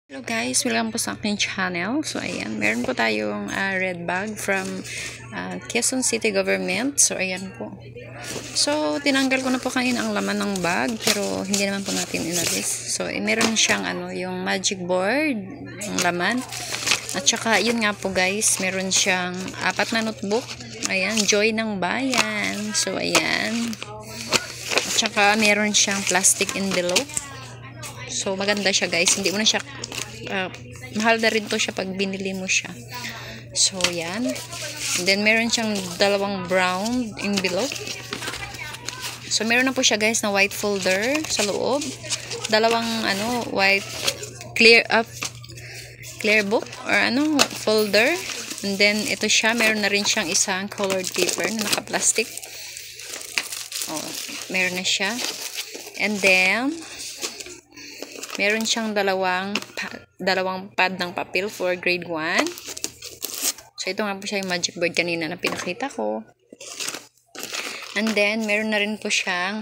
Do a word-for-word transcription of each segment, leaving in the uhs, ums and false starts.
Hello guys, welcome po sa aking channel. So ayan, meron po tayong uh, red bag from uh, Quezon City Government. So ayan po. So tinanggal ko na po kanina ang laman ng bag, pero hindi naman po natin inalis. So eh, meron siyang ano, yung magic board, ang laman. At saka yun nga po guys, meron siyang apat na notebook. Ayan, Joy ng Bayan. So ayan. At saka meron siyang plastic envelope. So maganda siya guys, hindi mo na siya uh, mahal na rin to siya pag binili mo siya. So yan. And then meron siyang dalawang brown envelope. So meron na po siya guys na white folder sa loob. Dalawang ano, white clear up clear book or ano, folder. And then ito siya, meron na rin siyang isang colored paper na naka-plastic. Oh, meron na siya. And then meron siyang dalawang dalawang pad ng papel for grade one. So ito nga po siya yung magic board kanina na pinakita ko. And then meron na rin po siyang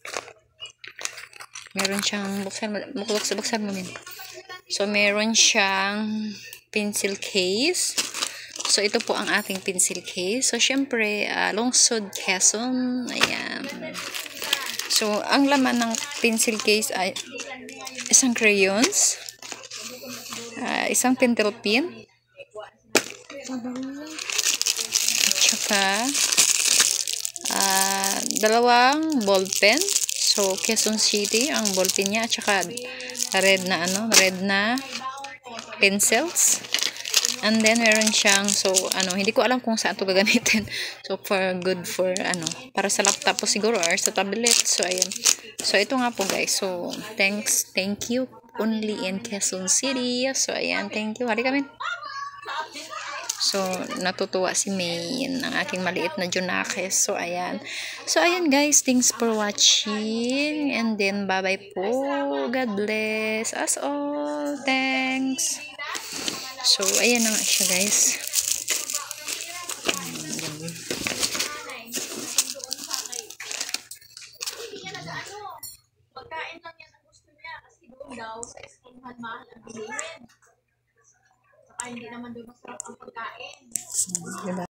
meron siyang buksan mo buksan, buksan mo min. So meron siyang pencil case. So ito po ang ating pencil case. So syempre uh, Lungsod, Quezon. Ayan. So ang laman ng pencil case ay isang crayons, uh, isang pentel pin, at saka uh, dalawang ball pen. So Quezon City ang ball pen niya, at saka red na ano, red na pencils. And then meron siyang, so ano, hindi ko alam kung saan ito gagamitin. So for good for ano, para sa laptop po siguro or sa tablet. So ayun. So ito nga po guys. So thanks, thank you only in Quezon City. So ayan, thank you. Halika kami. So natutuwa si Maine, ang aking maliit na Junakes. So ayan. So ayan guys, thanks for watching. And then bye bye po. God bless us all. Thanks. So, ayan na nga siya guys. Pagkain lang yan ang gusto niya kasi doon daw sa eskinhan mahal ang bilihin. Saka hindi naman doon masarap ang pagkain.